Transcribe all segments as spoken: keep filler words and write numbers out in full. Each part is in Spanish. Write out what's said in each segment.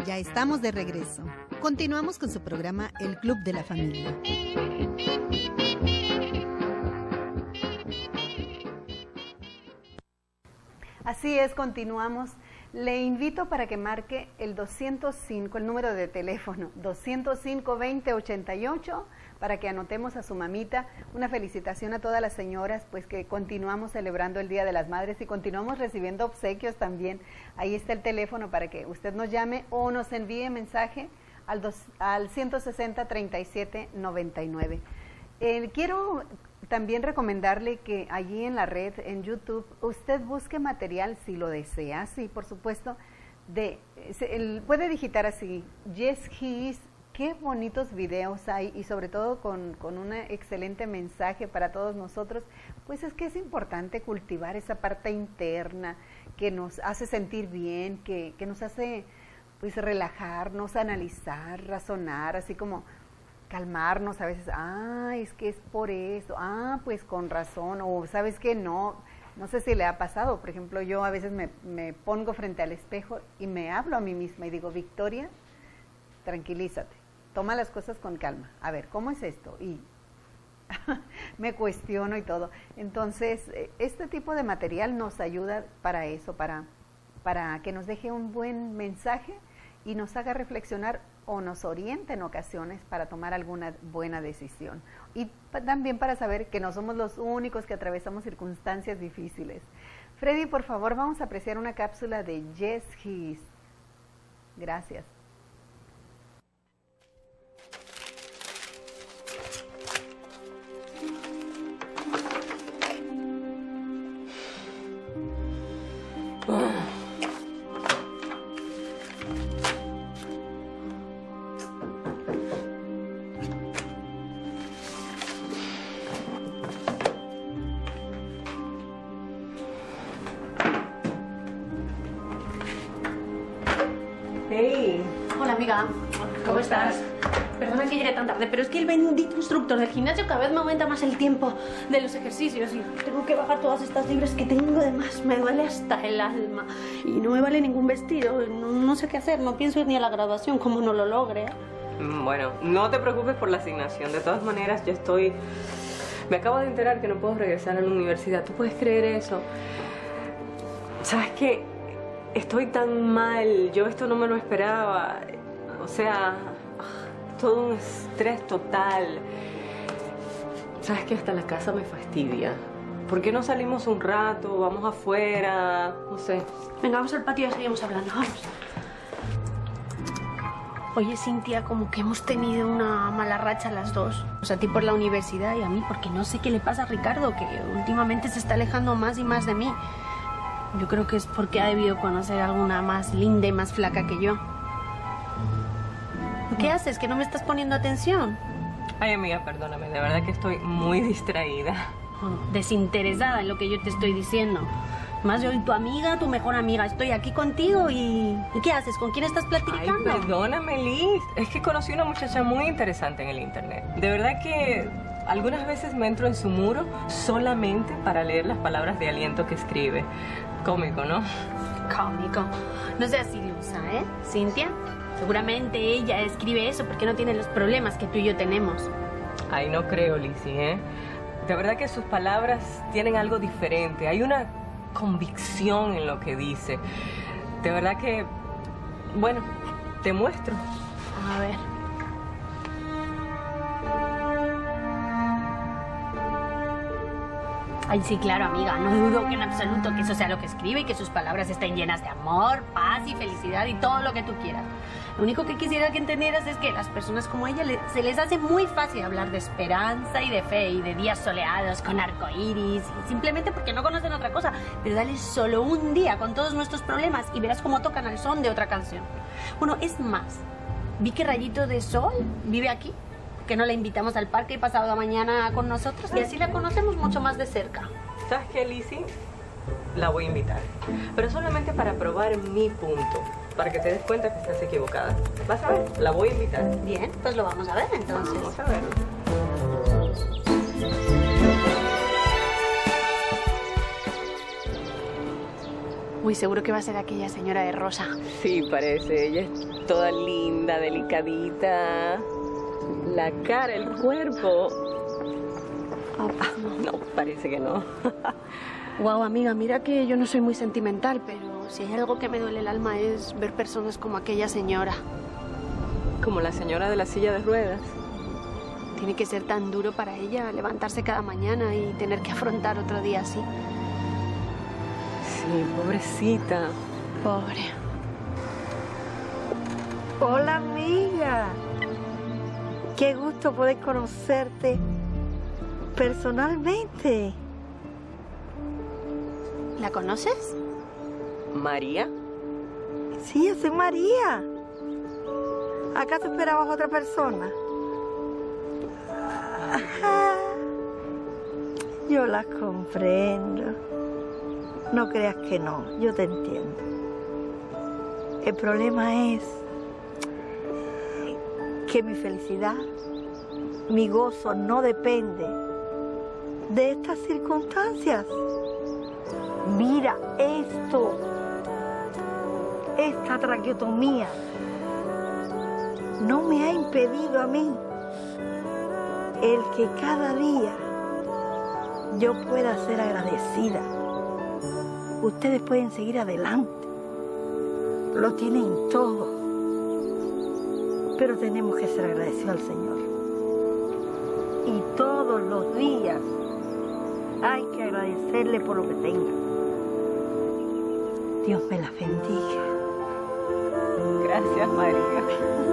Ya estamos de regreso. Continuamos con su programa El Club de la Familia. Así es, continuamos. Le invito para que marque el doscientos cinco, el número de teléfono, doscientos cinco, veinte, ochenta y ocho, para que anotemos a su mamita. Una felicitación a todas las señoras, pues que continuamos celebrando el Día de las Madres y continuamos recibiendo obsequios también. Ahí está el teléfono para que usted nos llame o nos envíe mensaje al, dos, al ciento sesenta, treinta y siete, noventa y nueve. Eh, quiero también recomendarle que allí en la red, en YouTube, usted busque material si lo desea, sí, por supuesto, de, el, puede digitar así, Yes He Is. Qué bonitos videos hay y sobre todo con, con un excelente mensaje para todos nosotros. Pues es que es importante cultivar esa parte interna que nos hace sentir bien, que, que nos hace pues relajarnos, analizar, razonar, así como calmarnos a veces. Ah, es que es por eso, ah, pues con razón, o sabes que no, no sé si le ha pasado. Por ejemplo, yo a veces me, me pongo frente al espejo y me hablo a mí misma y digo, Victoria, tranquilízate. Toma las cosas con calma. A ver, ¿cómo es esto? Y me cuestiono y todo. Entonces, este tipo de material nos ayuda para eso, para, para que nos deje un buen mensaje y nos haga reflexionar o nos oriente en ocasiones para tomar alguna buena decisión. Y también para saber que no somos los únicos que atravesamos circunstancias difíciles. Freddy, por favor, vamos a apreciar una cápsula de Yes He Is. Gracias. Hey. Hola amiga, ¿cómo estás? Perdona que llegue tan tarde, pero es que el bendito instructor del gimnasio cada vez me aumenta más el tiempo de los ejercicios y tengo que bajar todas estas libras que tengo de más. Me duele hasta el alma y no me vale ningún vestido. No, no sé qué hacer, no pienso ir ni a la graduación como no lo logre. Bueno, no te preocupes por la asignación. De todas maneras, yo estoy... Me acabo de enterar que no puedo regresar a la universidad. ¿Tú puedes creer eso? ¿Sabes qué? Estoy tan mal. Yo esto no me lo esperaba. O sea, todo un estrés total. ¿Sabes qué? Hasta la casa me fastidia. ¿Por qué no salimos un rato? Vamos afuera, no sé. Venga, vamos al patio y seguimos hablando. Vamos. Oye, Cintia, como que hemos tenido una mala racha las dos. O sea, a ti por la universidad y a mí porque no sé qué le pasa a Ricardo, que últimamente se está alejando más y más de mí. Yo creo que es porque ha debido conocer a alguna más linda y más flaca que yo. ¿Qué haces? ¿Que no me estás poniendo atención? Ay, amiga, perdóname. De verdad que estoy muy distraída. Desinteresada en lo que yo te estoy diciendo. Más yo soy tu amiga, tu mejor amiga. Estoy aquí contigo y... ¿Y qué haces? ¿Con quién estás platicando? Ay, perdóname, Liz. Es que conocí una muchacha muy interesante en el internet. De verdad que algunas veces me entro en su muro solamente para leer las palabras de aliento que escribe. Cómico, ¿no? Cómico. No seas ilusa, ¿eh, Cintia? Seguramente ella escribe eso porque no tiene los problemas que tú y yo tenemos. Ay, no creo, Lizzie, ¿eh? De verdad que sus palabras tienen algo diferente. Hay una convicción en lo que dice. De verdad que... Bueno, te muestro. A ver. Ay, sí, claro, amiga. No dudo que en absoluto que eso sea lo que escribe y que sus palabras estén llenas de amor, paz y felicidad y todo lo que tú quieras. Lo único que quisiera que entendieras es que las personas como ella le, se les hace muy fácil hablar de esperanza y de fe y de días soleados con arcoíris, simplemente porque no conocen otra cosa. Pero dale solo un día con todos nuestros problemas y verás cómo tocan al son de otra canción. Bueno, es más, vi que Rayito de Sol vive aquí, que no la invitamos al parque y pasado mañana con nosotros y así la conocemos mucho más de cerca. ¿Sabes qué, Lizzie? La voy a invitar, pero solamente para probar mi punto, para que te des cuenta que estás equivocada. ¿Vas a ver? La voy a invitar. Bien, pues lo vamos a ver entonces. Vamos a verlo. Uy, seguro que va a ser aquella señora de rosa. Sí, parece. Ella es toda linda, delicadita. La cara, el cuerpo. Oh, no, parece que no. Wow, amiga, mira que yo no soy muy sentimental, pero si hay algo que me duele el alma es ver personas como aquella señora. Como la señora de la silla de ruedas. Tiene que ser tan duro para ella levantarse cada mañana y tener que afrontar otro día así. Sí, pobrecita. Pobre. Hola, amiga. Qué gusto poder conocerte personalmente. ¿La conoces? ¿María? Sí, yo soy María. ¿Acaso esperabas otra persona? Ajá. Yo la comprendo. No creas que no, yo te entiendo. El problema es que mi felicidad, mi gozo no depende de estas circunstancias. Mira esto, esta traqueotomía no me ha impedido a mí el que cada día yo pueda ser agradecida. Ustedes pueden seguir adelante, lo tienen todo, pero tenemos que ser agradecidos al Señor. Y todos los días hay que agradecerle por lo que tenga. Dios me las bendiga. Gracias, María.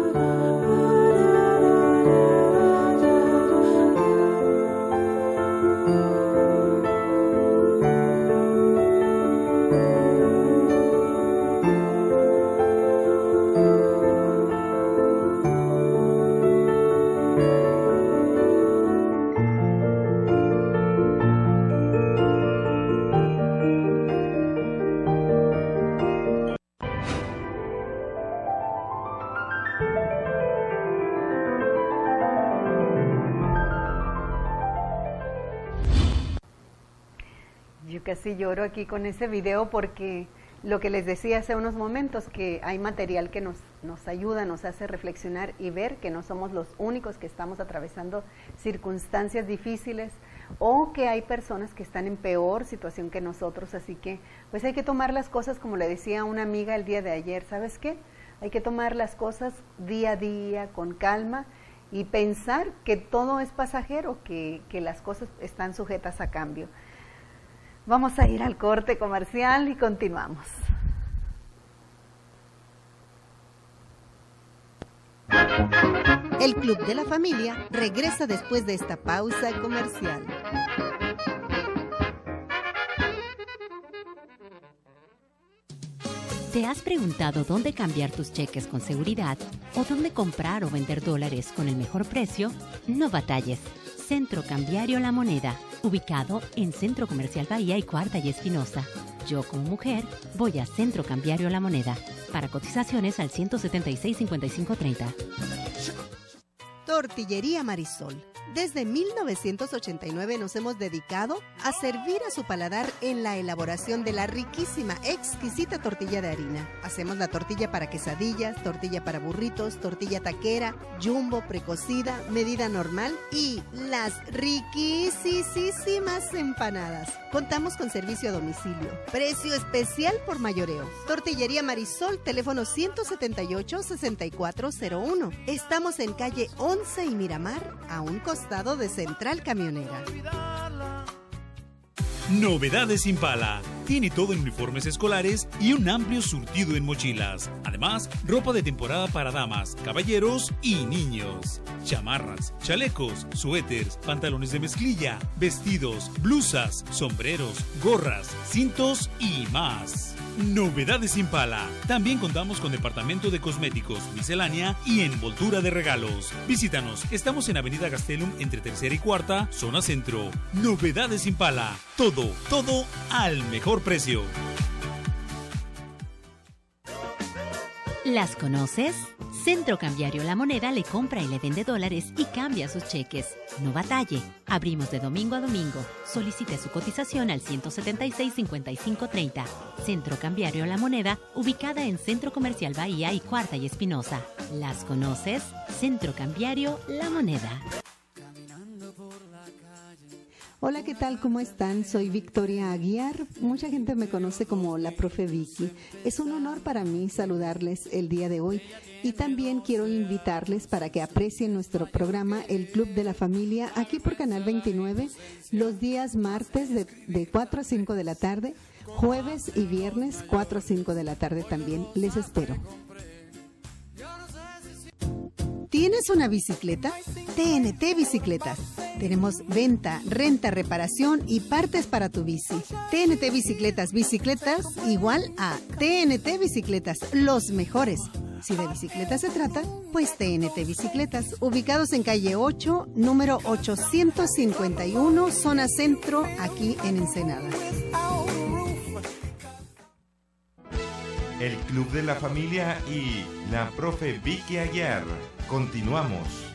Yo casi lloro aquí con ese video porque lo que les decía hace unos momentos, que hay material que nos, nos ayuda, nos hace reflexionar y ver que no somos los únicos que estamos atravesando circunstancias difíciles o que hay personas que están en peor situación que nosotros, así que pues hay que tomar las cosas como le decía una amiga el día de ayer, ¿sabes qué? Hay que tomar las cosas día a día, con calma y pensar que todo es pasajero, que, que las cosas están sujetas a cambio. Vamos a ir al corte comercial y continuamos. El Club de la Familia regresa después de esta pausa comercial. ¿Te has preguntado dónde cambiar tus cheques con seguridad o dónde comprar o vender dólares con el mejor precio? No batalles. Centro Cambiario La Moneda, ubicado en Centro Comercial Bahía y Cuarta y Espinosa. Yo como mujer voy a Centro Cambiario La Moneda. Para cotizaciones al ciento setenta y seis, cincuenta y cinco, treinta. Tortillería Marisol. Desde mil novecientos ochenta y nueve nos hemos dedicado a servir a su paladar en la elaboración de la riquísima, exquisita tortilla de harina. Hacemos la tortilla para quesadillas, tortilla para burritos, tortilla taquera, jumbo, precocida, medida normal y las riquísimas empanadas. Contamos con servicio a domicilio. Precio especial por mayoreo. Tortillería Marisol, teléfono ciento setenta y ocho, sesenta y cuatro cero uno. Estamos en calle once y Miramar, a un costado de Central Camionera. Novedades Impala. Tiene todo en uniformes escolares y un amplio surtido en mochilas. Además, ropa de temporada para damas, caballeros y niños. Chamarras, chalecos, suéteres, pantalones de mezclilla, vestidos, blusas, sombreros, gorras, cintos y más. Novedades Impala. También contamos con departamento de cosméticos, miscelánea y envoltura de regalos. Visítanos. Estamos en Avenida Gastelum entre Tercera y Cuarta, zona centro. Novedades Impala. Todo, todo al mejor precio. ¿Las conoces? Centro Cambiario La Moneda le compra y le vende dólares y cambia sus cheques. No batalle. Abrimos de domingo a domingo. Solicite su cotización al ciento setenta y seis, cincuenta y cinco treinta. Centro Cambiario La Moneda, ubicada en Centro Comercial Bahía y Cuarta y Espinosa. ¿Las conoces? Centro Cambiario La Moneda. Hola, ¿qué tal? ¿Cómo están? Soy Victoria Aguiar. Mucha gente me conoce como la profe Vicky. Es un honor para mí saludarles el día de hoy y también quiero invitarles para que aprecien nuestro programa El Club de la Familia aquí por Canal veintinueve los días martes de, de cuatro a cinco de la tarde, jueves y viernes cuatro a cinco de la tarde también. Les espero. ¿Tienes una bicicleta? T N T Bicicletas. Tenemos venta, renta, reparación y partes para tu bici. T N T Bicicletas, bicicletas igual a T N T Bicicletas, los mejores. Si de bicicletas se trata, pues T N T Bicicletas, ubicados en calle ocho, número ochocientos cincuenta y uno, zona centro, aquí en Ensenada. El Club de la Familia y la profe Vicky Aguiar. Continuamos.